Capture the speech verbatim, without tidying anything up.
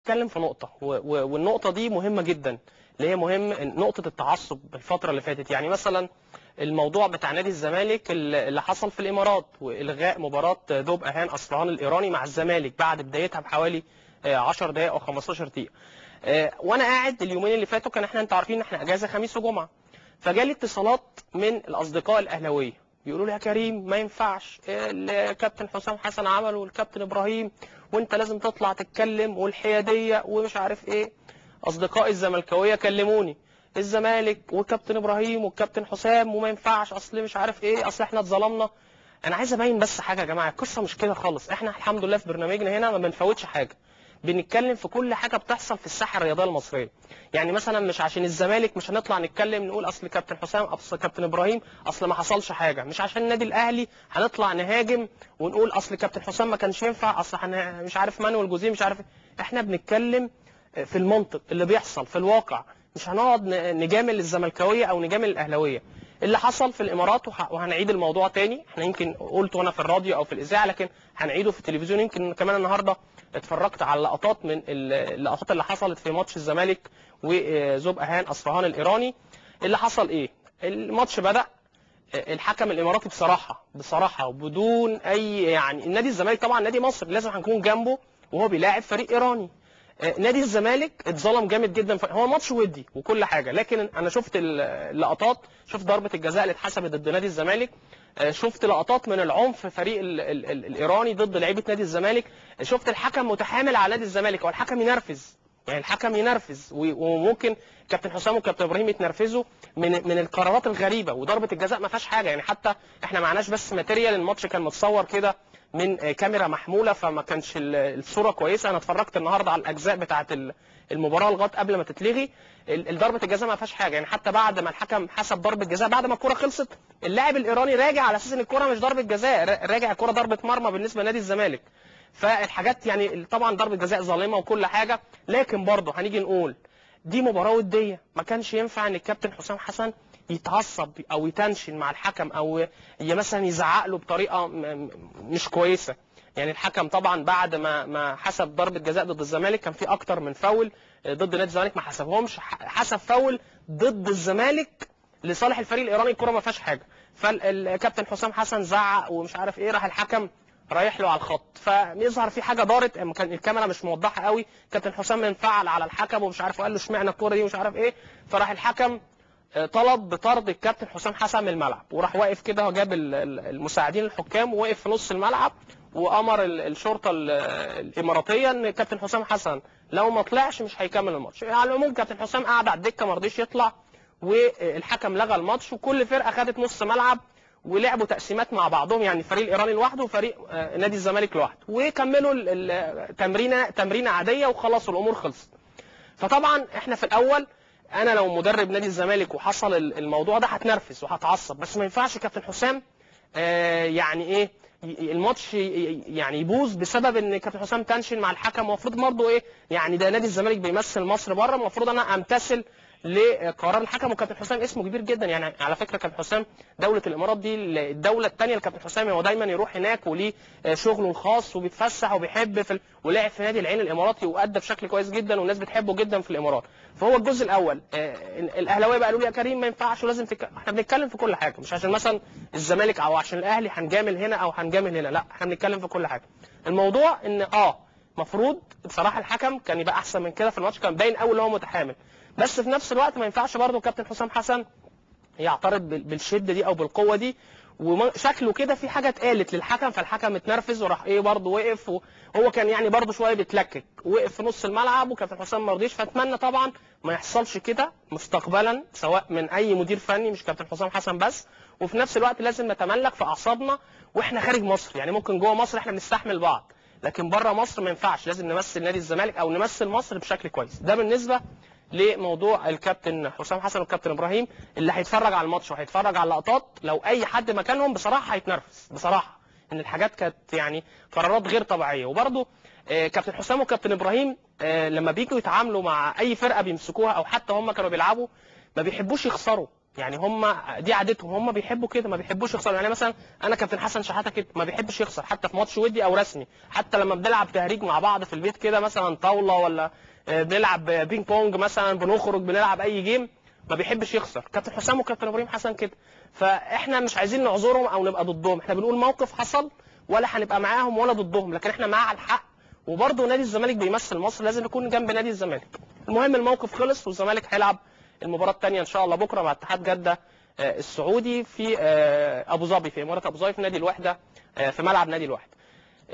نتكلم في نقطه والنقطه دي مهمه جدا، اللي هي مهم نقطه التعصب الفتره اللي فاتت. يعني مثلا الموضوع بتاع نادي الزمالك اللي حصل في الامارات والغاء مباراه ذوب اهان اصفهان الايراني مع الزمالك بعد بدايتها بحوالي عشر دقائق او خمستاشر دقيقه. وانا قاعد اليومين اللي فاتوا كان احنا انتوا عارفين ان احنا اجازه خميس وجمعه، فجالي اتصالات من الاصدقاء الاهلاويه بيقولوا لي يا كريم ما ينفعش الكابتن حسام حسن عمله والكابتن ابراهيم وانت لازم تطلع تتكلم والحياديه ومش عارف ايه. اصدقائي الزملكاويه كلموني الزمالك والكابتن ابراهيم والكابتن حسام وما ينفعش اصل مش عارف ايه اصل احنا اتظلمنا. انا عايز ابين بس حاجه يا جماعه، القصه مش كده خالص. احنا الحمد لله في برنامجنا هنا ما بنفوتش حاجه، بنتكلم في كل حاجه بتحصل في الساحه الرياضيه المصريه. يعني مثلا مش عشان الزمالك مش هنطلع نتكلم نقول اصل كابتن حسام اصل كابتن ابراهيم اصل ما حصلش حاجه، مش عشان النادي الاهلي هنطلع نهاجم ونقول اصل كابتن حسام ما كانش ينفع اصل مش عارف مانويل جوزيه مش عارف. احنا بنتكلم في المنطق اللي بيحصل في الواقع، مش هنقعد نجامل الزملكاويه او نجامل الاهلاويه. اللي حصل في الامارات وهنعيد الموضوع تاني، احنا يمكن قلته انا في الراديو او في الاذاعه لكن هنعيده في التلفزيون. يمكن كمان النهارده اتفرجت على لقطات من اللقطات اللي حصلت في ماتش الزمالك وذوب اهان اصفهان الايراني. اللي حصل ايه؟ الماتش بدأ الحكم الاماراتي بصراحه بصراحه وبدون اي يعني النادي الزمالك طبعا نادي مصر لازم هنكون جنبه وهو بيلاعب فريق ايراني. نادي الزمالك اتظلم جامد جدا، هو ماتش ودي وكل حاجه، لكن انا شفت اللقطات، شفت ضربه الجزاء اللي اتحسبت ضد نادي الزمالك، شفت لقطات من العنف فريق ال ال ال الايراني ضد لعيبه نادي الزمالك، شفت الحكم متحامل على نادي الزمالك. هو الحكم ينرفز، يعني الحكم ينرفز وممكن كابتن حسام وكابتن ابراهيم يتنرفزوا من من القرارات الغريبه. وضربه الجزاء ما فيهاش حاجه، يعني حتى احنا معناش بس ماتيريال، الماتش كان متصور كده من كاميرا محموله فما كانش الصوره كويسه. انا اتفرجت النهارده على الاجزاء بتاعه المباراه لغايه قبل ما تتلغي. ضربه الجزاء ما فيهاش حاجه، يعني حتى بعد ما الحكم حسب ضربه جزاء بعد ما الكره خلصت اللاعب الايراني راجع على اساس ان الكره مش ضربه جزاء، راجع الكره ضربه مرمى بالنسبه لنادي الزمالك. فالحاجات يعني طبعا ضربه جزاء ظالمه وكل حاجه، لكن برضه هنيجي نقول دي مباراه وديه، ما كانش ينفع ان الكابتن حسام حسن يتعصب او يتنشن مع الحكم او مثلا يزعق له بطريقه مش كويسه. يعني الحكم طبعا بعد ما ما حسب ضربه جزاء ضد الزمالك كان في اكتر من فاول ضد نادي الزمالك ما حسبهمش، حسب فاول ضد الزمالك لصالح الفريق الايراني، الكره ما فيهاش حاجه. فالكابتن حسام حسن زعق ومش عارف ايه، راح الحكم رايح له على الخط، فيظهر في حاجه دارت، كان الكاميرا مش موضحه قوي، كابتن حسام انفعل على الحكم ومش عارف وقال له اشمعنى الكوره دي ومش عارف ايه، فراح الحكم طلب بطرد الكابتن حسام حسن من الملعب، وراح واقف كده وجاب المساعدين الحكام ووقف في نص الملعب وامر الشرطه الاماراتيه ان الكابتن حسام حسن لو ما طلعش مش هيكمل الماتش. على يعني العموم كابتن حسام قعد على الدكه ما رضيش يطلع، والحكم لغى الماتش وكل فرقه خدت نص ملعب ولعبوا تقسيمات مع بعضهم، يعني الفريق الايراني لوحده وفريق نادي الزمالك لوحده، وكملوا التمرينه تمرينه عاديه وخلاص الامور خلصت. فطبعا احنا في الاول انا لو مدرب نادي الزمالك وحصل الموضوع ده هتنرفز وهتعصب، بس ما ينفعش كابتن حسام آه يعني ايه الماتش يعني يبوظ بسبب ان كابتن حسام تنشن مع الحكم. المفروض برضه ايه يعني ده نادي الزمالك بيمثل مصر بره، المفروض انا امتثل لقرار الحكم، وكابتن حسام اسمه كبير جدا. يعني على فكره كابتن حسام دوله الامارات دي الدوله الثانيه لكابتن حسام، هو دايما يروح هناك وليه شغله الخاص وبيتفسح وبيحب في ال... ولعب في نادي العين الاماراتي وادى بشكل كويس جدا والناس بتحبه جدا في الامارات. فهو الجزء الاول الاهلاويه بقى قالوا لي يا كريم ما ينفعش ولازم تك... احنا بنتكلم في كل حاجه، مش عشان مثلا الزمالك او عشان الاهلي هنجامل هنا او هنجامل هنا، لا احنا بنتكلم في كل حاجه. الموضوع ان اه مفروض بصراحه الحكم كان يبقى احسن من كده في الماتش، كان باين قوي ان هو متحامل، بس في نفس الوقت ما ينفعش برضه كابتن حسام حسن يعترض بالشده دي او بالقوه دي، وشكله كده في حاجه اتقالت للحكم فالحكم اتنرفز وراح ايه برضه وقف، وهو كان يعني برضه شويه بيتلكك وقف في نص الملعب وكابتن حسام ما رضيش. فاتمنى طبعا ما يحصلش كده مستقبلا سواء من اي مدير فني مش كابتن حسام حسن بس. وفي نفس الوقت لازم نتملك في اعصابنا واحنا خارج مصر، يعني ممكن جوه مصر احنا بنستحمل بعض لكن بره مصر ما ينفعش، لازم نمثل نادي الزمالك او نمثل مصر بشكل كويس. ده بالنسبه لموضوع الكابتن حسام حسن والكابتن ابراهيم. اللي هيتفرج على الماتش وهيتفرج على اللقطات لو اي حد مكانهم بصراحه هيتنرفز بصراحه، ان الحاجات كانت يعني قرارات غير طبيعيه. وبرده آه كابتن حسام وكابتن ابراهيم آه لما بيجوا يتعاملوا مع اي فرقه بيمسكوها او حتى هم كانوا بيلعبوا ما بيحبوش يخسروا، يعني هم دي عادتهم، هم بيحبوا كده، ما بيحبوش يخسروا. يعني مثلا انا كابتن حسن شحاته كده ما بيحبش يخسر، حتى في ماتش ودي او رسمي، حتى لما بنلعب تهريج مع بعض في البيت كده مثلا طاوله ولا بنلعب بينج بونج مثلا، بنخرج بنلعب اي جيم، ما بيحبش يخسر. كابتن حسام وكابتن ابراهيم حسن كده. فاحنا مش عايزين نعذرهم او نبقى ضدهم، احنا بنقول موقف حصل ولا هنبقى معاهم ولا ضدهم، لكن احنا مع الحق. وبرضه نادي الزمالك بيمثل مصر، لازم نكون جنب نادي الزمالك. المهم الموقف خلص والزمالك هيلعب المباراه الثانيه ان شاء الله بكره مع اتحاد جده السعودي في ابو ظبي، في امارات ابو ظبي، في نادي الوحده، في ملعب نادي الوحده.